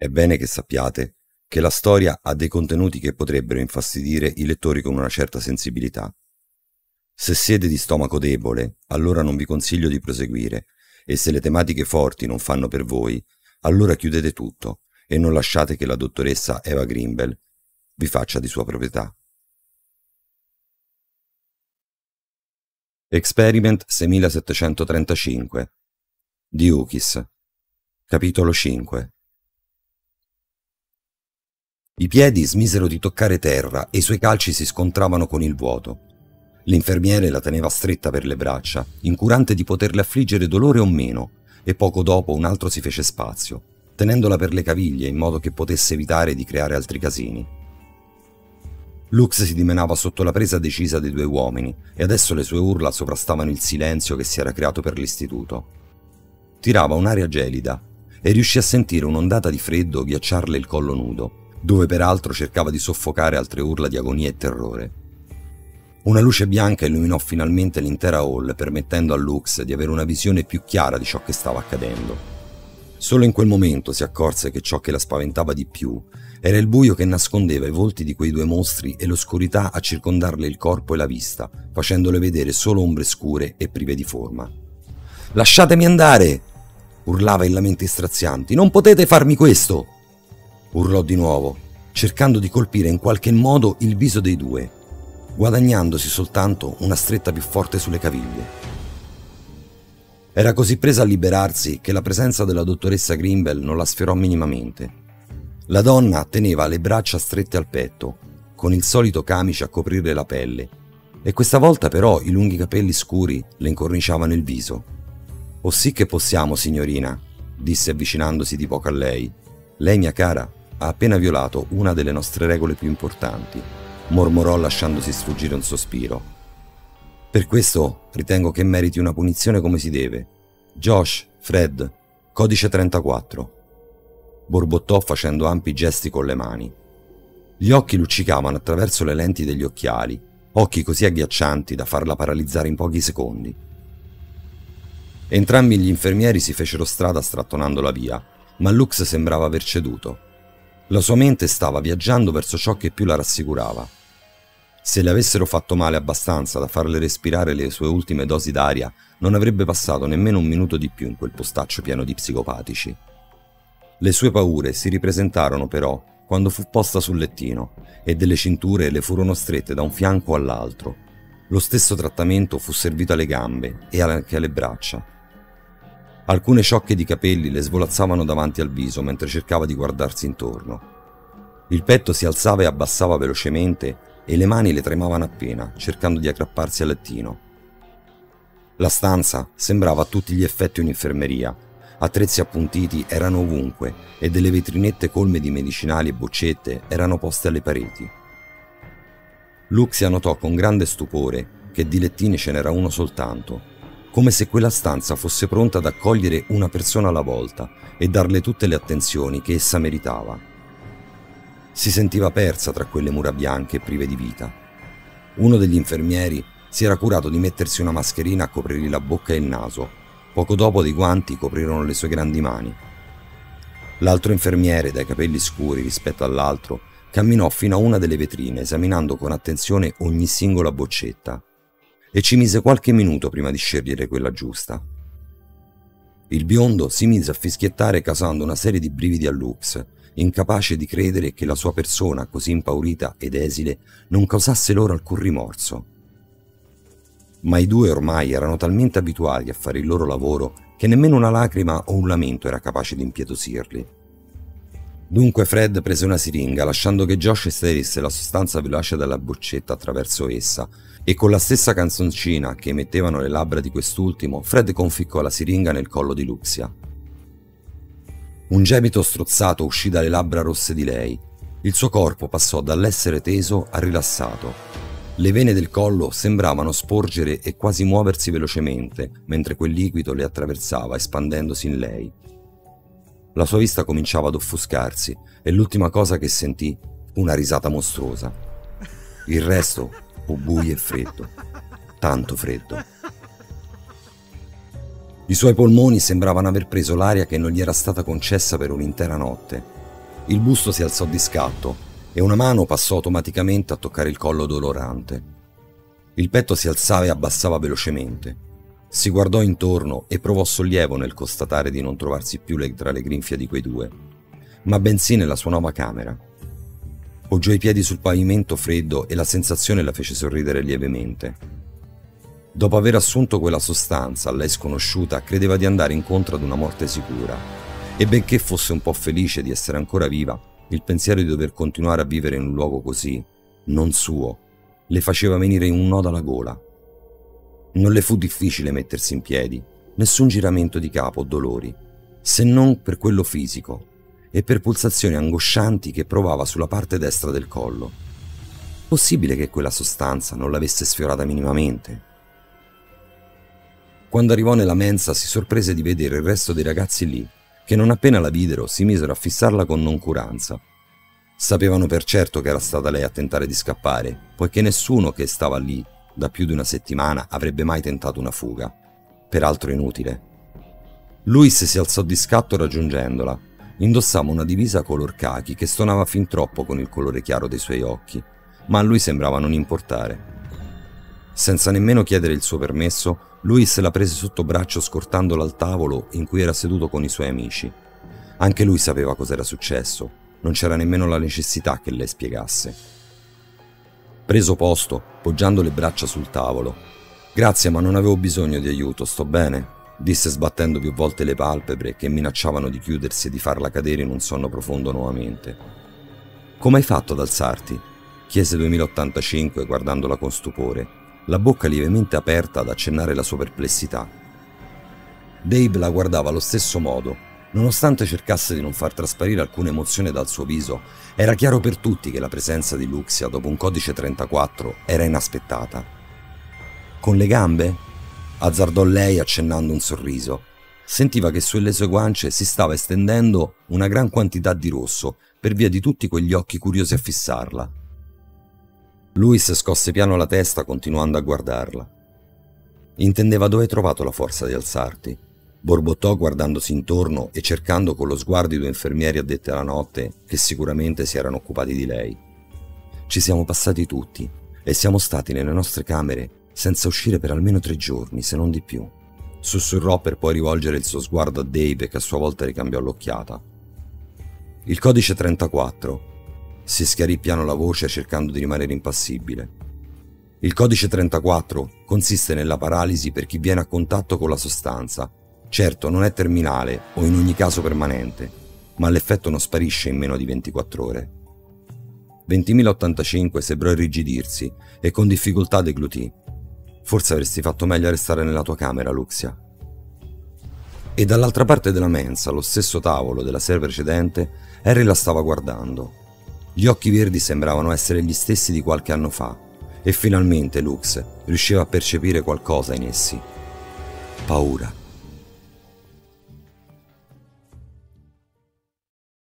È bene che sappiate che la storia ha dei contenuti che potrebbero infastidire i lettori con una certa sensibilità. Se siete di stomaco debole, allora non vi consiglio di proseguire, e se le tematiche forti non fanno per voi, allora chiudete tutto e non lasciate che la dottoressa Eva Greenbell vi faccia di sua proprietà. Experiment 6735 di Ukis. Capitolo 5. I piedi smisero di toccare terra e i suoi calci si scontravano con il vuoto. L'infermiere la teneva stretta per le braccia, incurante di poterle affliggere dolore o meno, e poco dopo un altro si fece spazio, tenendola per le caviglie in modo che potesse evitare di creare altri casini. Lux si dimenava sotto la presa decisa dei due uomini e adesso le sue urla sovrastavano il silenzio che si era creato per l'istituto. Tirava un'aria gelida e riuscì a sentire un'ondata di freddo ghiacciarle il collo nudo, dove peraltro cercava di soffocare altre urla di agonia e terrore. Una luce bianca illuminò finalmente l'intera hall, permettendo a Lux di avere una visione più chiara di ciò che stava accadendo. Solo in quel momento si accorse che ciò che la spaventava di più era il buio che nascondeva i volti di quei due mostri e l'oscurità a circondarle il corpo e la vista, facendole vedere solo ombre scure e prive di forma. «Lasciatemi andare!» urlava in lamenti strazianti. «Non potete farmi questo!» Urlò di nuovo, cercando di colpire in qualche modo il viso dei due, guadagnandosi soltanto una stretta più forte sulle caviglie. Era così presa a liberarsi che la presenza della dottoressa Greenbell non la sfiorò minimamente. La donna teneva le braccia strette al petto, con il solito camice a coprire la pelle, e questa volta però i lunghi capelli scuri le incorniciavano il viso. «Oh sì che possiamo, signorina», disse avvicinandosi di poco a lei. «Lei, mia cara, ha appena violato una delle nostre regole più importanti», mormorò lasciandosi sfuggire un sospiro. «Per questo ritengo che meriti una punizione come si deve. Josh, Fred, codice 34», borbottò facendo ampi gesti con le mani. Gli occhi luccicavano attraverso le lenti degli occhiali, occhi così agghiaccianti da farla paralizzare in pochi secondi. Entrambi gli infermieri si fecero strada strattonando la via, ma Lux sembrava aver ceduto. La sua mente stava viaggiando verso ciò che più la rassicurava. Se le avessero fatto male abbastanza da farle respirare le sue ultime dosi d'aria, non avrebbe passato nemmeno un minuto di più in quel postaccio pieno di psicopatici. Le sue paure si ripresentarono però quando fu posta sul lettino e delle cinture le furono strette da un fianco all'altro. Lo stesso trattamento fu servito alle gambe e anche alle braccia. Alcune ciocche di capelli le svolazzavano davanti al viso mentre cercava di guardarsi intorno. Il petto si alzava e abbassava velocemente e le mani le tremavano appena, cercando di aggrapparsi al lettino. La stanza sembrava a tutti gli effetti un'infermeria. Attrezzi appuntiti erano ovunque e delle vetrinette colme di medicinali e boccette erano poste alle pareti. Luxia notò con grande stupore che di lettini ce n'era uno soltanto, come se quella stanza fosse pronta ad accogliere una persona alla volta e darle tutte le attenzioni che essa meritava. Si sentiva persa tra quelle mura bianche e prive di vita. Uno degli infermieri si era curato di mettersi una mascherina a coprirgli la bocca e il naso. Poco dopo dei guanti coprirono le sue grandi mani. L'altro infermiere, dai capelli scuri rispetto all'altro, camminò fino a una delle vetrine esaminando con attenzione ogni singola boccetta e ci mise qualche minuto prima di scegliere quella giusta. Il biondo si mise a fischiettare causando una serie di brividi a Lux, incapace di credere che la sua persona, così impaurita ed esile, non causasse loro alcun rimorso. Ma i due ormai erano talmente abituati a fare il loro lavoro che nemmeno una lacrima o un lamento era capace di impietosirli. Dunque Fred prese una siringa, lasciando che Josh estraesse la sostanza violacea dalla boccetta attraverso essa, e con la stessa canzoncina che emettevano le labbra di quest'ultimo, Fred conficcò la siringa nel collo di Luxia. Un gemito strozzato uscì dalle labbra rosse di lei. Il suo corpo passò dall'essere teso a rilassato. Le vene del collo sembravano sporgere e quasi muoversi velocemente, mentre quel liquido le attraversava, espandendosi in lei. La sua vista cominciava ad offuscarsi e l'ultima cosa che sentì, una risata mostruosa. Il resto fu buio e freddo, tanto freddo. I suoi polmoni sembravano aver preso l'aria che non gli era stata concessa per un'intera notte. Il busto si alzò di scatto e una mano passò automaticamente a toccare il collo dolorante. Il petto si alzava e abbassava velocemente. Si guardò intorno e provò sollievo nel constatare di non trovarsi più tra le grinfie di quei due, ma bensì nella sua nuova camera. Poggiò i piedi sul pavimento freddo e la sensazione la fece sorridere lievemente. Dopo aver assunto quella sostanza, lei sconosciuta credeva di andare incontro ad una morte sicura, e benché fosse un po' felice di essere ancora viva, il pensiero di dover continuare a vivere in un luogo così, non suo, le faceva venire un nodo alla gola. Non le fu difficile mettersi in piedi, nessun giramento di capo o dolori, se non per quello fisico e per pulsazioni angoscianti che provava sulla parte destra del collo. Possibile che quella sostanza non l'avesse sfiorata minimamente? Quando arrivò nella mensa si sorprese di vedere il resto dei ragazzi lì, che non appena la videro si misero a fissarla con noncuranza. Sapevano per certo che era stata lei a tentare di scappare, poiché nessuno che stava lì da più di una settimana avrebbe mai tentato una fuga, peraltro inutile. Luis si alzò di scatto raggiungendola. Indossava una divisa color cachi che stonava fin troppo con il colore chiaro dei suoi occhi, ma a lui sembrava non importare. Senza nemmeno chiedere il suo permesso, Luis la prese sotto braccio scortandola al tavolo in cui era seduto con i suoi amici. Anche lui sapeva cos'era successo, non c'era nemmeno la necessità che lei spiegasse. Preso posto, poggiando le braccia sul tavolo. «Grazie, ma non avevo bisogno di aiuto, sto bene», disse sbattendo più volte le palpebre che minacciavano di chiudersi e di farla cadere in un sonno profondo nuovamente. «Come hai fatto ad alzarti?» chiese 2085 guardandola con stupore, la bocca lievemente aperta ad accennare la sua perplessità. Dave la guardava allo stesso modo. Nonostante cercasse di non far trasparire alcuna emozione dal suo viso, era chiaro per tutti che la presenza di Luxia dopo un codice 34 era inaspettata. «Con le gambe?» azzardò lei accennando un sorriso. Sentiva che sulle sue guance si stava estendendo una gran quantità di rosso per via di tutti quegli occhi curiosi a fissarla. Luis scosse piano la testa continuando a guardarla. «Intendeva dove hai trovato la forza di alzarti?» borbottò guardandosi intorno e cercando con lo sguardo i due infermieri addetti alla notte che sicuramente si erano occupati di lei. «Ci siamo passati tutti e siamo stati nelle nostre camere senza uscire per almeno 3 giorni, se non di più», sussurrò per poi rivolgere il suo sguardo a Dave che a sua volta ricambiò l'occhiata. «Il codice 34», si schiarì piano la voce cercando di rimanere impassibile. «Il codice 34 consiste nella paralisi per chi viene a contatto con la sostanza. Certo, non è terminale o in ogni caso permanente, ma l'effetto non sparisce in meno di 24 ore». 20.085 sembrò irrigidirsi e con difficoltà deglutì. «Forse avresti fatto meglio a restare nella tua camera, Luxia». E dall'altra parte della mensa, allo stesso tavolo della sera precedente, Harry la stava guardando. Gli occhi verdi sembravano essere gli stessi di qualche anno fa, e finalmente Lux riusciva a percepire qualcosa in essi. Paura.